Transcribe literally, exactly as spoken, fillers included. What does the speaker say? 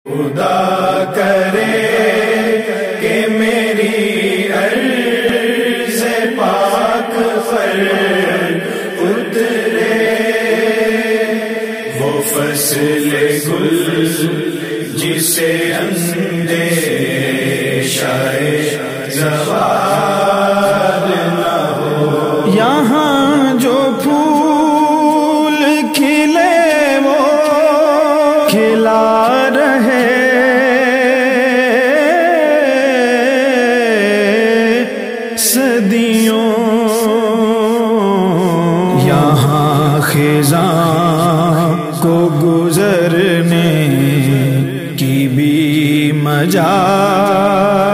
खुदा करे कि मेरी अर्ज़ पाक पर उतरे वो फसल गुल जिसे अंदेशाए ज़वाल न हो। यहाँ जो फूल खिले वो खिला रहे, सदियों यहाँ खिज़ां को गुजरने की भी मजा